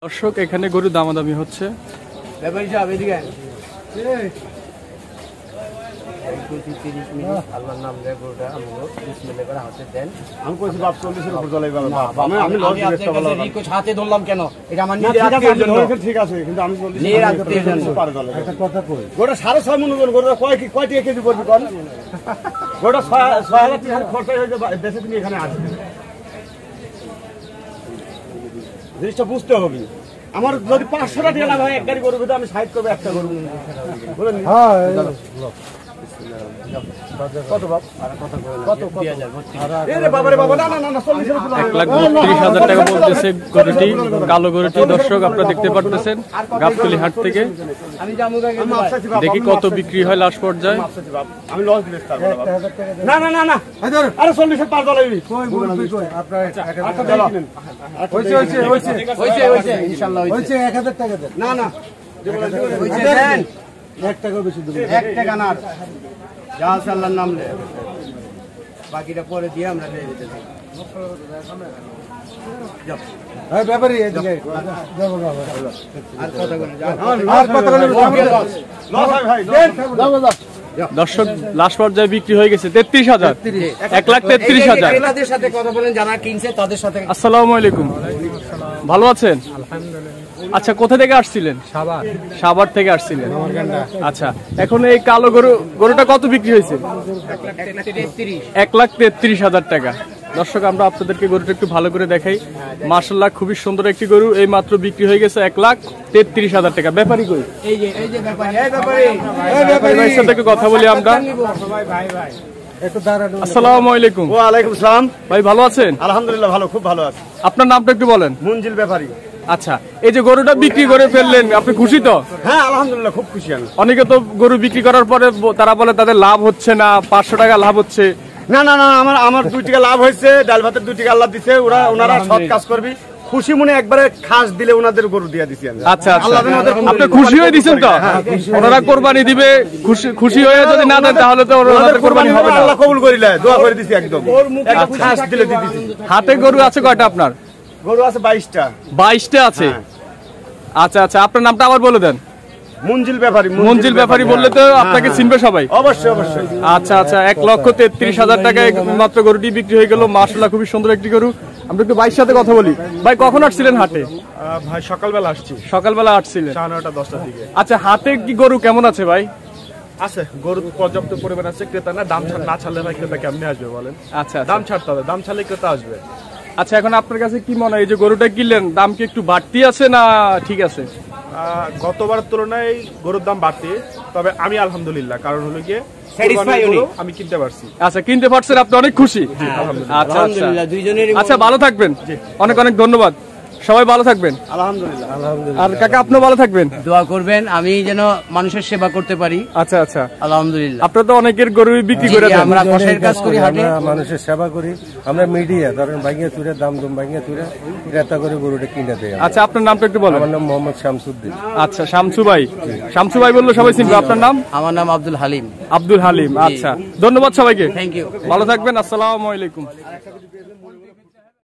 দর্শক এখানে গরু দামাদামি হচ্ছে। জিনিসটা বুঝতে হবে। আমার যদি 500 টাকা লাভ হয় এক গাড়ি গরু কিন্তু আমি 60 করবো একটা গরু বলেন। কত বাপ কত বাবারে বাবা না না না 1,32,000 টাকা বলতেছে গরুটি, কালো গরুটি। দর্শক আপনারা দেখতে পারতেছেন গাবতলী হাট থেকে। দেখি কত বিক্রি হয় লাস্ট পর্যায়ে। আমি লস দিলে না না না না আরে 40 পার দলাই কই কই আপনারা হইছে হইছে হইছে হইছে হইছে ইনশাআল্লাহ হইছে 1000 টাকা দেন। না না হইছে দেন 1 টাকা বেশি দেব। 1 টাকা না যা আছে আল্লাহর নাম লে, বাকিটা পরে দিয়ে আমরা দিয়ে দিতে চাই। যাও এই ব্যাপারই এদিকে যাও বাবা আর কথা বলে যাও আর কথা বলে লস হয় ভাই দেন যাও যাও। দর্শক লাস্ট পর্যায়ে বিক্রি হয়ে গেছে 33,000, 1,33,000। এনাদের সাথে কথা বলেন যারা কিনছে তাদের সাথে। আসসালামু আলাইকুম, ভালো আছেন? আচ্ছা, কোথা থেকে আসছিলেন? সাভার থেকে আসছিলেন। আচ্ছা, এখন এই কালো গরুটা কত বিক্রি হয়েছে? 1,33,000 টাকা। দর্শক আমরা আপনাদেরকে গরুটা একটু ভালো করে দেখাই। মাশাআল্লাহ খুবই সুন্দর একটি গরু, এই মাত্র বিক্রি হয়ে গেছে 1,33,000 টাকা। ব্যাপারী কই? এই যে ব্যাপারী, এই ব্যাপারী ভাইয়ের সাথে একটু কথা বলি আমরা। একটু দাঁড়ান। আসসালামু আলাইকুম। ওয়া আলাইকুম সালাম। ভাই ভালো আছেন? আলহামদুলিল্লাহ ভালো, খুব ভালো আছি। আপনার নামটা একটু বলেন। মুনজিল ব্যাপারী। আচ্ছা, এই যে গরুটা বিক্রি করে ফেললেন, আপনি খুশি তো? হ্যাঁ আলহামদুলিল্লাহ খুব খুশি আমি। অনেকে তো গরু বিক্রি করার পরে তারা বলে তাদের লাভ হচ্ছে না, 500 টাকা লাভ হচ্ছে। না না না, আমার 2 টাকা লাভ হয়েছে, ডাল ভাতের 2 টাকা আল্লাহ দিছে। ওনারা সৎ কাজ করবি, খুশি মনে একবারে খাস দিলে ওনাদের গরু দিয়ে দিছি আমি। আচ্ছা আচ্ছা, আপনি খুশি হয়ে দিবেন তো? ওনারা কুরবানি দিবে, খুশি হয়ে যদি না দেন তাহলে তো ওনাদের কুরবানি হবে না। আল্লাহ কবুল করিলে দোয়া করে দিছি একদম। খাস দিলে দিয়ে দিছি। হাতে গরু আছে কয়টা আপনার? গরু আছে 22টা। 22টা আছে। আচ্ছা আচ্ছা, আপনার নামটা আবার বলে দেন। মুনজিল ব্যাপারী। মুনজিল ব্যাপারী বললে তো আপনাকে চিনবে সবাই। অবশ্যই অবশ্যই। আচ্ছা আচ্ছা, 1,33,000 টাকায় মাত্র গরুটি বিক্রি হয়ে গেল। মাশাআল্লাহ খুবই সুন্দর একটি গরু। আমরা একটু ভাইয়ের সাথে কথা বলি। ভাই কখন আসছিলেন হাটে? ভাই সকালবেলা আসছি। সকালবেলা আসছিলেন? 9:30 10টার দিকে। আচ্ছা, হাতে কি গরু কেমন আছে ভাই? আছে গরু পর্যাপ্ত পরিমাণ আছে। ক্রেতা না, দাম না ছাড়লে ভাই ক্রেতা কেমনে আসবে বলেন? আচ্ছা, দাম ছাড়তে হবে, দাম ছাড়লে ক্রেতা আসবে। আচ্ছা, এখন আপনার কাছে কি মনে হয়, এই যে গরুটা কিনলেন দাম কি একটু বাড়তি আছে না ঠিক আছে? গতবারের তুলনায় গরুর দাম বাড়তি, তবে আমি আলহামদুলিল্লাহ, কারণ হলো গিয়ে আমি কিনতে পারছি। আচ্ছা, কিনতে পারছেন, আপনি অনেক খুশি? আচ্ছা আচ্ছা, আচ্ছা ভালো থাকবেন, অনেক অনেক ধন্যবাদ। সবাই ভালো থাকবেন। আলহামদুলিল্লাহ। আর কাকা আপনিও ভালো থাকবেন, দোয়া করবেন আমি যেন মানুষের সেবা করতে পারি। আচ্ছা আচ্ছা, আলহামদুলিল্লাহ। আপনারা তো অনেকের গরু বিক্রি করে দেন। আমরা কষের কাজ করি, হাটে মানুষের সেবা করি। আমরা মিডিয়া ধরেন ভাঙিয়ে চুরে দাম ভাঙিয়ে চুরে ক্রেতা করে গরুটা কিনে দেয়। আচ্ছা, আপনার নামটা একটু বলেন। আমার নাম মোহাম্মদ শামসুদ্দিন। আচ্ছা, শামসু ভাই। শামসু ভাই বললো সবাই চিনবে। আপনার নাম? আমার নাম আব্দুল হালিম। আব্দুল হালিম। আচ্ছা, ধন্যবাদ সবাইকে, থ্যাংক ইউ, ভালো থাকবেন। আসসালামু আলাইকুম।